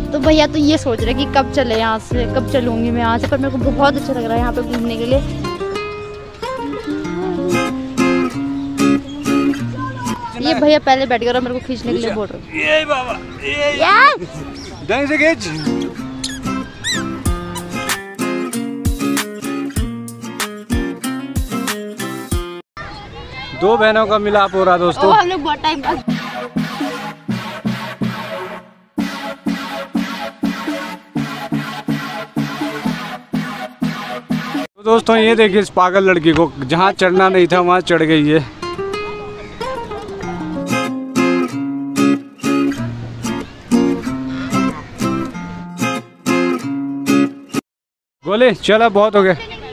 तो भैया तो ये सोच रहे कि कब चले यहाँ से, कब चलूँगी मैं यहाँ से, पर मेरे को बहुत अच्छा लग रहा है यहाँ पे घूमने के लिए। ये भैया पहले बैठ गया और मेरे को खींचने के लिए बोल रहे हैं। ये बाबा, ढंग से खींच। दो बहनों का मिलाप हो रहा दोस्तों। हम लोग बहुत टाइम बाद। तो दोस्तों ये देखिए इस पागल लड़की को, जहाँ चढ़ना नहीं था वहाँ चढ़ गई है। बोले चला बहुत हो गया।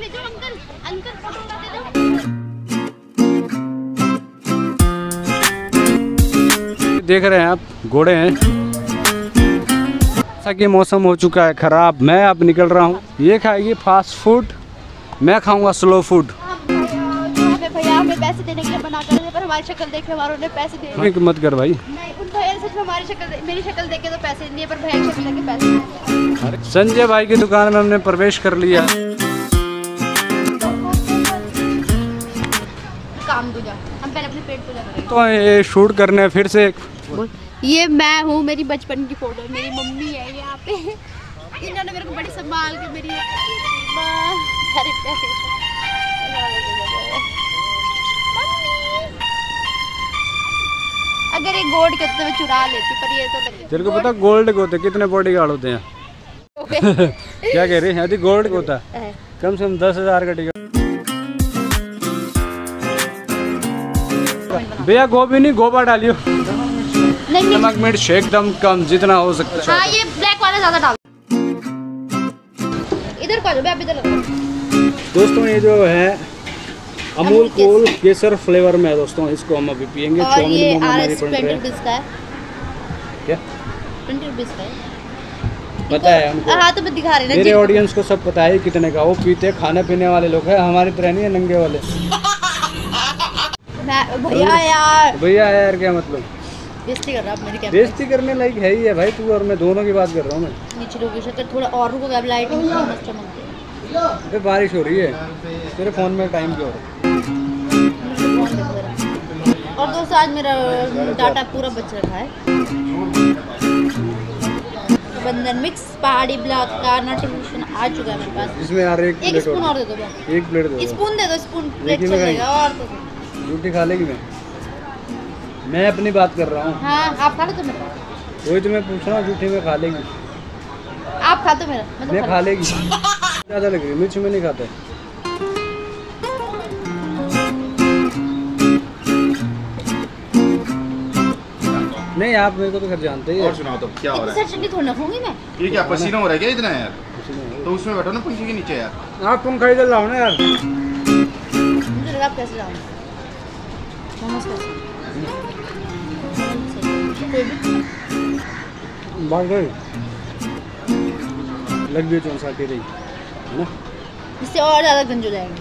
देख रहे हैं आप, घोड़े हैं। जैसा कि मौसम हो चुका है खराब, मैं अब निकल रहा हूँ। ये खाएगी फास्ट फूड, मैं खाऊंगा स्लो फूड। भैया हमें पैसे देने के लिए मना कर रहे हैं, पर हमारी शक्ल देख के हमारों ने पैसे दिए। मत कर भाई। नहीं, उन भैया ने सच में हमारी शक्ल, मेरी शक्ल देख के तो पैसे नहीं है, पर भैया की शक्ल देख के पैसे। अरे संजय भाई की दुकान में हमने प्रवेश कर लिया। काम दूजा, हम पहले अपने पेट पूजा करेंगे। तो ये शूट करने फिर से। ये मैं हूँ, मेरी बचपन की फोटो, मेरी मम्मी है यहाँ पे। इन्होंने मेरे को बड़ी संभाल के मेरी अगर ये गोल्ड के तो मैं चुरा लेती, पर ये तो लगे। तेरे को पता गोल्ड के होते कितने बॉडीगार्ड होते हैं? क्या कह रही है? यदि गोल्ड का होता कम से कम 10,000 का टिकट। भैया गोभी नहीं गोबा डालियो। नमक मिर्च एकदम कम, जितना हो सकता है। हाँ, ये ब्लैक वाला ज्यादा डाल। इधर को आ जाओ, आप इधर लगाओ। दोस्तों ये जो है अमूल कूल केसर फ्लेवर में है दोस्तों, इसको हम अभी पियेंगे। और ये RS 20 रुपीस का है। क्या 20 रुपीस का है? पता है हमको। हाँ तो मैं दिखा रही ना, मेरे ऑडियंस को सब पता है कितने का। वो पीते खाने पीने वाले लोग हैं, हमारी तरह नहीं है नंगे वाले। भैया यार, भैया यार क्या मतलब? बेइज्जती कर रहा है मेरी। क्या बेइज्जती करने लायक है ही है भाई, तू और मैं दोनों की बात कर रहा हूँ मैं। नीचे लोग शक्कर थोड़ा और रुको, अब लाइटिंग मस्त चमकती है। अबे बारिश हो रही है, तेरे फोन में टाइम क्यों हो रहा है? और दोस्तों आज मेरा डाटा पूरा बच रखा है। बंधन मिक्स पहाड़ी ब्लॉक का नोटिफिकेशन आ चुका है मेरे पास। इसमें यार एक स्पून और दे दो। एक प्लेट दे दो। स्पून दे दो, स्पून प्लेट चलेगा। और तो रोटी खा लेगी? मैं अपनी बात कर रहा हूँ। हाँ आप खा लो तो मेरा। वही तो मैं पूछ रहा हूँ, जूठी में खा लेगी? आप खा तो मेरा, मैं खा लेगी। ज़्यादा लग रही है मिर्च में, नहीं खाता। नहीं आप मेरे को तो घर जानते ही। और सुनाओ तो क्या हो रहा है? चटनी थोड़ी ना खाऊंगी मैं। ये क्या पसीना हो रहा है क्या इतना यार? तो उसमें बैठो ना पंखे के नीचे यार। आप तुम खरीद लाओ ना यार। मुझे लगा आप कैसे लाऊंगी। मोमोज कैसे? बात गई लग भी चौंसाटी रही है ना, इससे और ज़्यादा गंज हो जाएंगे।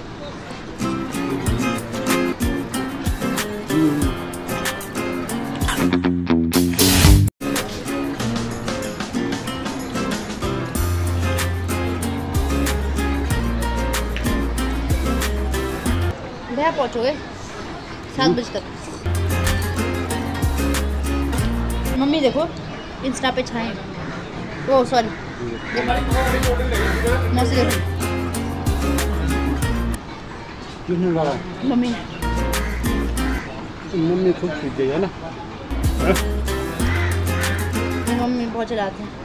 भैया पहुँचोगे 7 बजे तक। मम्मी देखो इंस्टा पे छाए। ओ सॉरी, मौसी देखो। किसने डाला? मम्मी ने। मम्मी खुद सीख गई है ना। मम्मी बहुत चलाते हैं।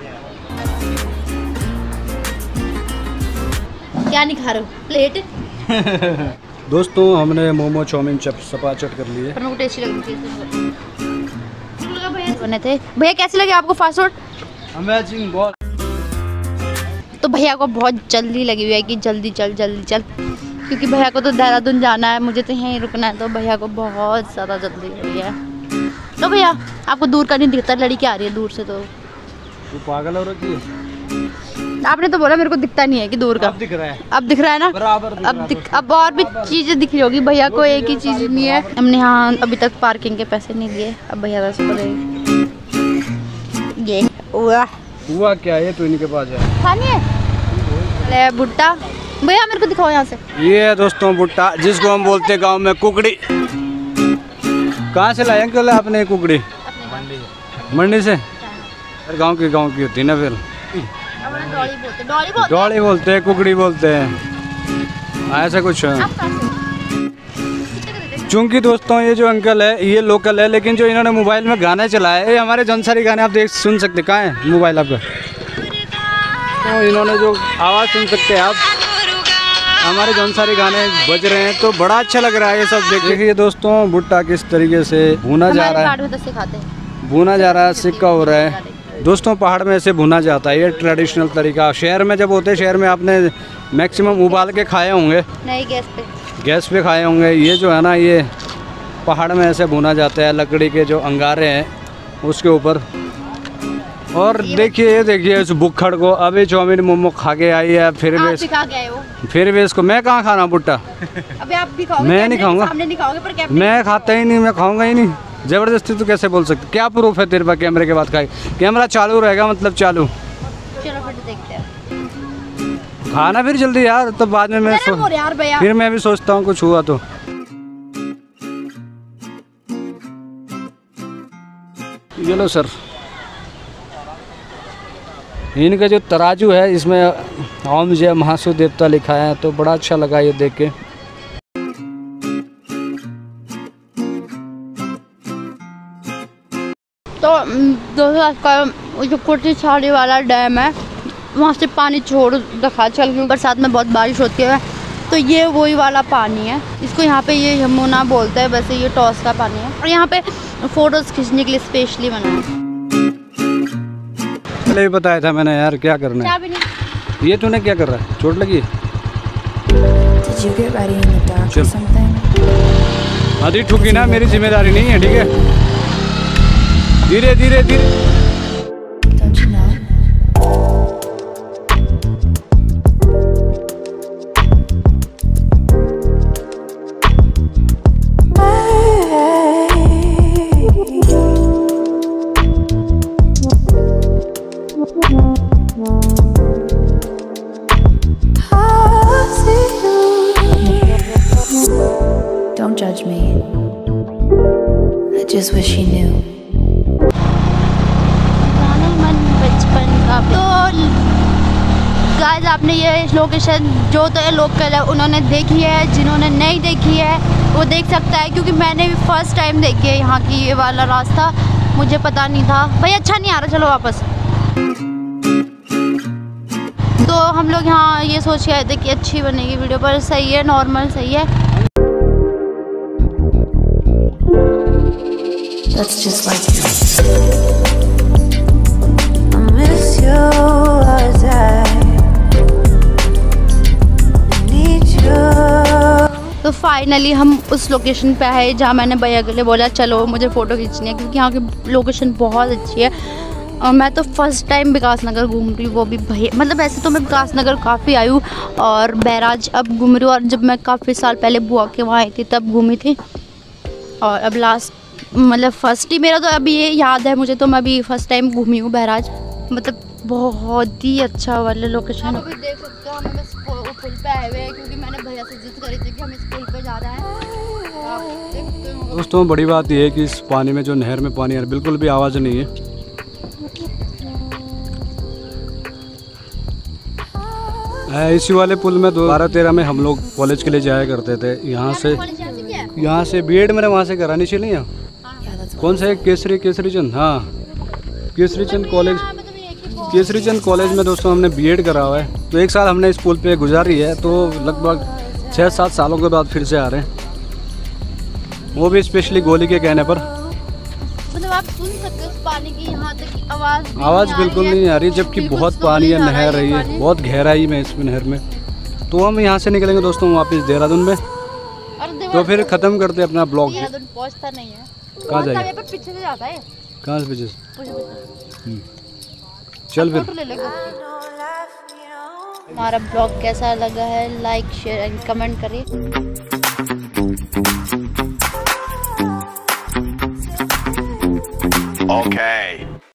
क्या नहीं खा रहे हो? प्लेट। दोस्तों हमने मोमो चाउमीन चपाचट कर लिए। पर मेरे को टेस्टी लग रही थी। बने थे भैया, कैसे लगे आपको फास्ट फूड? अमेजिंग बहुत। तो भैया को बहुत जल्दी लगी हुई है कि जल्दी चल जल्दी चल, क्योंकि भैया को तो देहरादून जाना है, मुझे तो यहीं रुकना है। तो भैया को बहुत ज़्यादा जल्दी लगी है। तो भैया आपको दूर का नहीं दिखता, लड़की आ रही है दूर से। तो तू पागल हो रखी है? आपने तो बोला मेरे को दिखता नहीं है कि दूर का। अब दिख रहा है। अब दिख रहा है ना, बराबर अब और भी चीज़ें दिख रही होगी। भैया को एक ही चीज़ नहीं है। हमने यहाँ अभी तक पार्किंग के पैसे नहीं दिए, अब भैया वैसे ये वाह हुआ क्या है तो इनके पास है। खानी है? अरे भुट्टा भैया मेरे को दिखाओ यहाँ से। ये है दोस्तों भुट्टा, जिसको हम बोलते हैं गांव में कुकड़ी। कहाँ से लाए अंकल आपने कुकड़ी? मंडी से। गांव की होती है ना फिर। डॉली बोलते हैं, कुकड़ी बोलते हैं, ऐसा कुछ है। चूंकि दोस्तों ये जो अंकल है ये लोकल है, लेकिन जो इन्होंने मोबाइल में गाना चलाया है, ये हमारे जौनसारी गाने आप देख सुन सकते। कहाँ है मोबाइल आपका? तो इन्होंने जो आवाज़ सुन सकते हैं आप, हमारे जौनसारी गाने बज रहे हैं, तो बड़ा अच्छा लग रहा है ये सब। देखिए दोस्तों भुट्टा किस तरीके से भुना जा रहा है, भुना जा रहा है, सिक्का हो रहा है। दोस्तों पहाड़ में ऐसे भुना जाता है, ये ट्रेडिशनल तरीका। शहर में जब होते हैं, शहर में आपने मैक्सिमम उबाल के खाए होंगे, नहीं गैस पे खाए होंगे। ये जो है ना, ये पहाड़ में ऐसे भुना जाता है, लकड़ी के जो अंगारे हैं उसके ऊपर। और देखिए इस बुक्खड़ को, अभी चाउमीन मोमो खा के आई है, फिर भी इसको मैं कहाँ खाना भुट्टा? अभी आप भी खाओगे? मैं नहीं खाऊंगा, मैं खाता ही नहीं, मैं खाऊंगा ही नहीं। जबरदस्ती तो कैसे बोल सकते? क्या प्रूफ है तेरे पास कैमरे के बाद खाए? कैमरा चालू रहेगा मतलब चालू। चलो फिर देखते हैं। खाना फिर जल्दी यार, तो बाद में फिर मैं भी सोचता हूँ कुछ हुआ तो। ये लो सर, इनका जो तराजू है इसमें ओम जय महासु देवता लिखा है, तो बड़ा अच्छा लगा ये देख के। तो दोस्तों का जो कोटी छाड़ी वाला डैम है, वहाँ से पानी छोड़ रखा चल, क्योंकि बरसात में बहुत बारिश होती है। तो ये वही वाला पानी है, इसको यहाँ पे ये यमुना बोलते हैं, वैसे ये टॉस का पानी है। और यहाँ पे फ़ोटोज़ खींचने के लिए स्पेशली बना है। पहले भी बताया था मैंने यार, क्या करना है। ये तूने क्या कर रहा है? चोट लगी? आधी ठुकी ना, मेरी जिम्मेदारी नहीं है, ठीक है? धीरे धीरे धीरे। Don't judge me. I just wish he knew. तो गाइस आपने ये लोकेशन जो तो ये लोकल है उन्होंने देखी है, जिन्होंने नहीं देखी है वो देख सकता है, क्योंकि मैंने भी फर्स्ट टाइम देखी है यहाँ की ये वाला रास्ता, मुझे पता नहीं था। भाई अच्छा नहीं आ रहा, चलो वापस। तो हम लोग यहाँ ये सोच के आए थे कि अच्छी बनेगी वीडियो, पर सही है, नॉर्मल सही है। That's just like you. I miss you as I need you. तो फाइनली हम उस लोकेशन पे आए जहाँ मैंने भैया के लिए बोला चलो मुझे फ़ोटो खींचनी है, क्योंकि यहाँ की लोकेशन बहुत अच्छी है। और मैं तो फर्स्ट टाइम विकास नगर घूम रही हूँ, वो भी भैया, मतलब ऐसे तो मैं विकास नगर काफ़ी आई हूँ और बैराज अब घूम रही हूँ। और जब मैं काफ़ी साल पहले बुआ के वहाँ आई थी तब घूमी थी, और अब लास्ट मतलब फर्स्ट ही मेरा तो अभी ये याद है मुझे, तो मैं अभी फर्स्ट टाइम घूमी हूँ बैराज। मतलब बहुत ही अच्छा वाला लोकेशन। अभी देख सकते हो हम इस पुल पे आए हुए हैं, क्योंकि मैंने भैया से जिद करी थी कि हम इस पुल पे जा रहे हैं। दोस्तों बड़ी बात यह है कि इस पानी में, जो नहर में पानी है, बिल्कुल भी आवाज़ नहीं है। इसी वाले पुल में 2012-13 में हम लोग कॉलेज के लिए जाया करते थे। यहाँ से बीएड मैंने वहाँ से करा, नीचे नहीं है कौन सा है, केसरी चंद, हाँ केसरी चंद कॉलेज में दोस्तों हमने बीएड करा हुआ है। तो एक साल हमने इस पुल पे गुजारी है, तो लगभग 6-7 सालों के बाद फिर से आ रहे हैं, वो भी स्पेशली गोली के कहने पर। मतलब आप सुन सकते हो पानी की यहाँ तक की आवाज़ बिल्कुल नहीं आ रही, जबकि बहुत पानी है, नहर रही है, बहुत गहराई में इस नहर में। तो हम यहाँ से निकलेंगे दोस्तों वापस देहरादून में, तो फिर ख़त्म करते अपना ब्लॉग। पहुँचता नहीं है, कहाँ जाएगा? पीछे से जाता है। कहाँ से पीछे से? चल फिर। हमारा ब्लॉग कैसा लगा है, लाइक शेयर एंड कमेंट करिए। Okay.